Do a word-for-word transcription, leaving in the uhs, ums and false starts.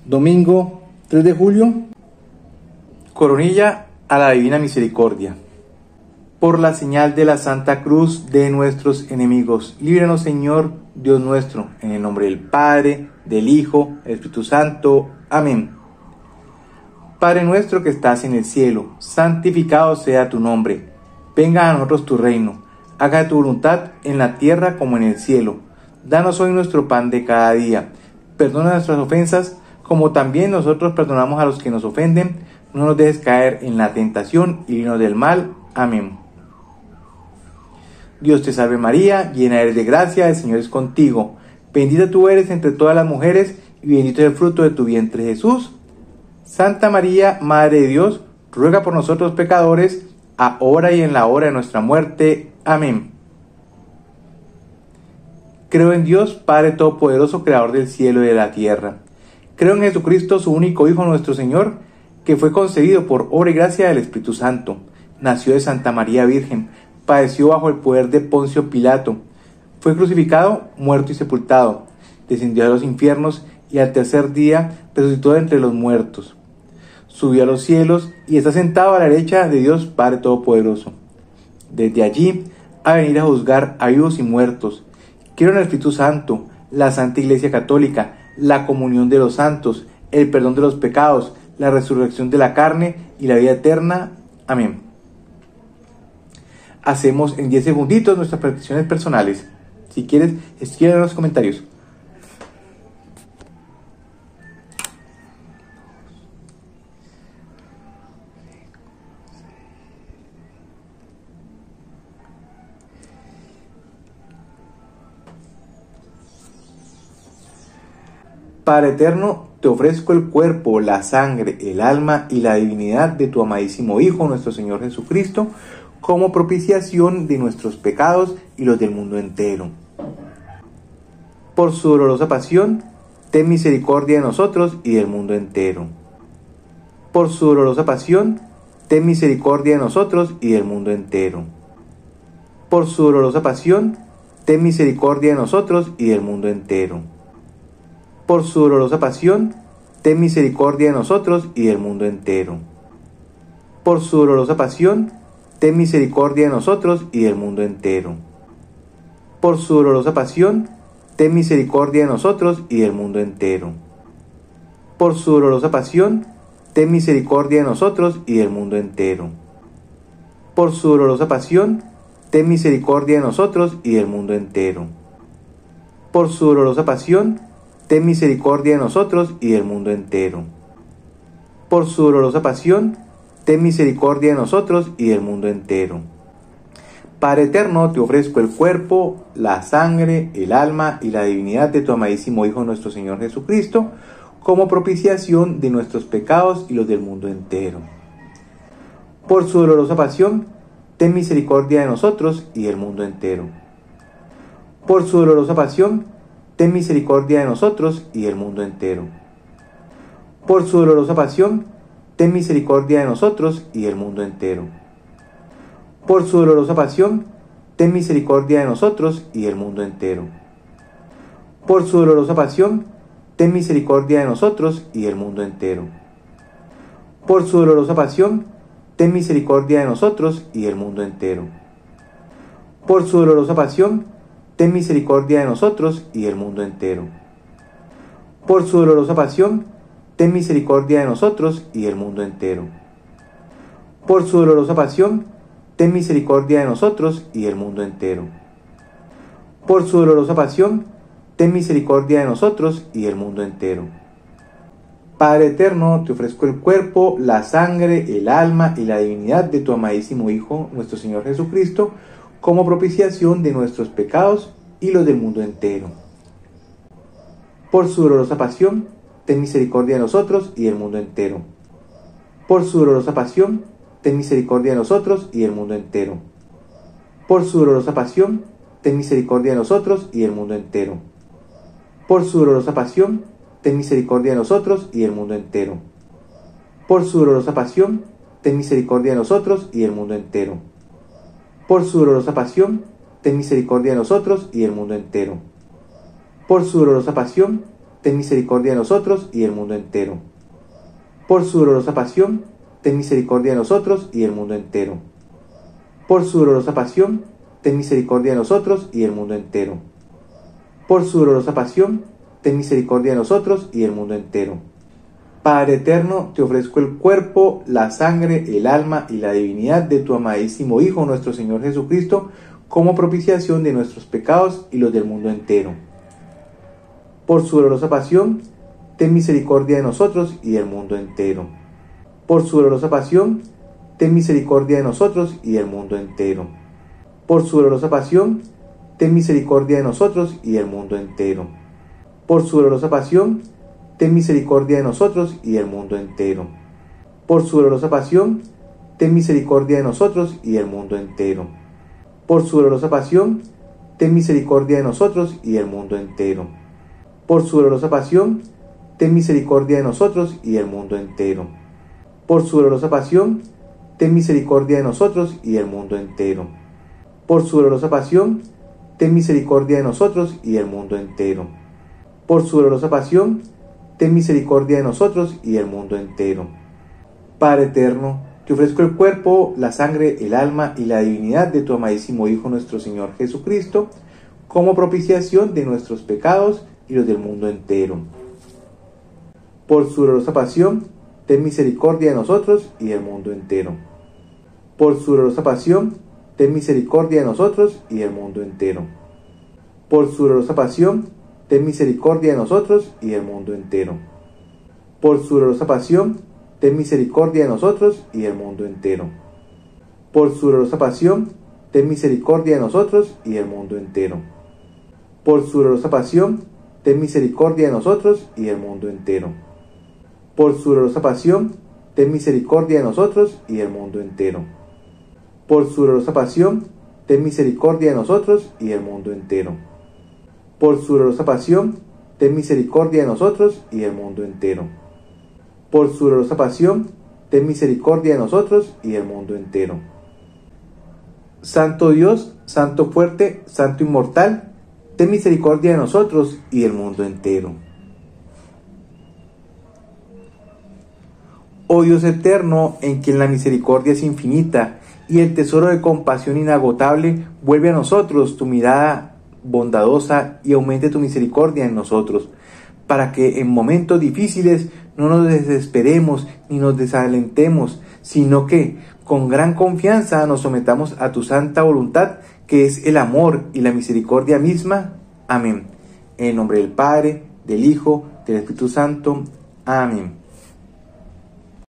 Domingo tres de julio, coronilla a la Divina Misericordia. Por la señal de la Santa Cruz de nuestros enemigos, líbranos, Señor, Dios nuestro, en el nombre del Padre, del Hijo, del Espíritu Santo. Amén. Padre nuestro que estás en el cielo, santificado sea tu nombre. Venga a nosotros tu reino. Haga tu voluntad en la tierra como en el cielo. Danos hoy nuestro pan de cada día. Perdona nuestras ofensas, como también nosotros perdonamos a los que nos ofenden. No nos dejes caer en la tentación y líbranos del mal. Amén. Dios te salve María, llena eres de gracia, el Señor es contigo. Bendita tú eres entre todas las mujeres, y bendito es el fruto de tu vientre Jesús. Santa María, Madre de Dios, ruega por nosotros pecadores, ahora y en la hora de nuestra muerte. Amén. Creo en Dios, Padre Todopoderoso, Creador del cielo y de la tierra. Creo en Jesucristo, su único Hijo, nuestro Señor, que fue concebido por obra y gracia del Espíritu Santo. Nació de Santa María Virgen, padeció bajo el poder de Poncio Pilato, fue crucificado, muerto y sepultado, descendió a los infiernos y al tercer día resucitó de entre los muertos. Subió a los cielos y está sentado a la derecha de Dios Padre Todopoderoso. Desde allí a venir a juzgar a vivos y muertos. Quiero en el Espíritu Santo, la Santa Iglesia Católica, la comunión de los santos, el perdón de los pecados, la resurrección de la carne y la vida eterna. Amén. Hacemos en diez segunditos nuestras peticiones personales. Si quieres, escribe en los comentarios. Padre eterno, te ofrezco el cuerpo, la sangre, el alma y la divinidad de tu amadísimo Hijo, nuestro Señor Jesucristo, como propiciación de nuestros pecados y los del mundo entero. Por su dolorosa pasión, ten misericordia de nosotros y del mundo entero. Por su dolorosa pasión, ten misericordia de nosotros y del mundo entero. Por su dolorosa pasión, ten misericordia de nosotros y del mundo entero. Por su dolorosa pasión, ten misericordia de nosotros y del mundo entero. Por su dolorosa pasión, ten misericordia de nosotros y del mundo entero. Por su dolorosa pasión, ten misericordia de nosotros y del mundo entero. Por su dolorosa pasión, ten misericordia de nosotros y del mundo entero. Por su dolorosa pasión, ten misericordia de nosotros y del mundo entero. Por su dolorosa pasión, ten misericordia de nosotros y del mundo entero. Por su dolorosa pasión, ten misericordia de nosotros y del mundo entero. Padre eterno, te ofrezco el cuerpo, la sangre, el alma y la divinidad de tu amadísimo Hijo, nuestro Señor Jesucristo, como propiciación de nuestros pecados y los del mundo entero. Por su dolorosa pasión, ten misericordia de nosotros y del mundo entero. Por su dolorosa pasión, ten misericordia de nosotros y del mundo entero. Por su dolorosa pasión, ten misericordia de nosotros y del mundo entero. Por su dolorosa pasión, ten misericordia de nosotros y del mundo entero. Por su dolorosa pasión, ten misericordia de nosotros y del mundo entero. Por su dolorosa pasión, ten misericordia de nosotros y del mundo entero. Por su dolorosa pasión, ten misericordia de nosotros y del mundo entero. Por su dolorosa pasión, ten misericordia de nosotros y del mundo entero. Por su dolorosa pasión, ten misericordia de nosotros y del mundo entero. Por su dolorosa pasión, ten misericordia de nosotros y del mundo entero. Padre eterno, te ofrezco el cuerpo, la sangre, el alma y la divinidad de tu amadísimo Hijo, nuestro Señor Jesucristo, como propiciación de nuestros pecados y los del mundo entero. Por su dolorosa pasión, ten misericordia de nosotros y del mundo entero. Por su dolorosa pasión, ten misericordia de nosotros y del mundo entero. Por su dolorosa pasión, ten misericordia de nosotros y del mundo entero. Por su dolorosa pasión, ten misericordia de nosotros y del mundo entero. Por su dolorosa pasión, ten misericordia de nosotros y del mundo entero. Por su dolorosa pasión, ten misericordia de nosotros y del mundo entero. Por su dolorosa pasión, ten misericordia de nosotros y del mundo entero. Por su dolorosa pasión, ten misericordia de nosotros y del mundo entero. Por su dolorosa pasión, ten misericordia de nosotros y del mundo entero. Por su dolorosa pasión, ten misericordia de nosotros y del mundo entero. Padre eterno, te ofrezco el cuerpo, la sangre, el alma y la divinidad de tu amadísimo Hijo, nuestro Señor Jesucristo, como propiciación de nuestros pecados y los del mundo entero. Por su dolorosa pasión, ten misericordia de nosotros y del mundo entero. Por su dolorosa pasión, ten misericordia de nosotros y del mundo entero. Por su dolorosa pasión, ten misericordia de nosotros y del mundo entero. Por su dolorosa pasión, ten misericordia de nosotros y del mundo entero. Por su dolorosa pasión, ten misericordia de nosotros y del mundo entero. Por su dolorosa pasión, ten misericordia de nosotros y del mundo entero. Por su dolorosa pasión, ten misericordia de nosotros y del mundo entero. Por su dolorosa pasión, ten misericordia de nosotros y del mundo entero. Por su dolorosa pasión, ten misericordia de nosotros y del mundo entero. Por su dolorosa pasión, ten misericordia de nosotros y del mundo entero. Padre eterno, te ofrezco el cuerpo, la sangre, el alma y la divinidad de tu amadísimo Hijo, nuestro Señor Jesucristo, como propiciación de nuestros pecados y los del mundo entero. Por su dolorosa pasión, ten misericordia de nosotros y del mundo entero. Por su dolorosa pasión, ten misericordia de nosotros y del mundo entero. Por su dolorosa pasión, ten misericordia de nosotros y del mundo entero. Por su dolorosa pasión, ten misericordia de nosotros y del mundo entero. Por su dolorosa pasión, ten misericordia de nosotros y del mundo entero. Por su dolorosa pasión, ten misericordia de nosotros y del mundo entero. Por su dolorosa pasión, ten misericordia de nosotros y del mundo entero. Por su dolorosa pasión, ten misericordia de nosotros y del mundo entero. Por su dolorosa pasión, ten misericordia de nosotros y del mundo entero. Por su dolorosa pasión, ten misericordia de nosotros y del mundo entero. Santo Dios, Santo fuerte, Santo inmortal, ten misericordia de nosotros y del mundo entero. Oh Dios eterno, en quien la misericordia es infinita y el tesoro de compasión inagotable, vuelve a nosotros tu mirada bondadosa y aumente tu misericordia en nosotros, para que en momentos difíciles no nos desesperemos ni nos desalentemos, sino que con gran confianza nos sometamos a tu santa voluntad, que es el amor y la misericordia misma. Amén. En el nombre del Padre, del Hijo, del Espíritu Santo. Amén.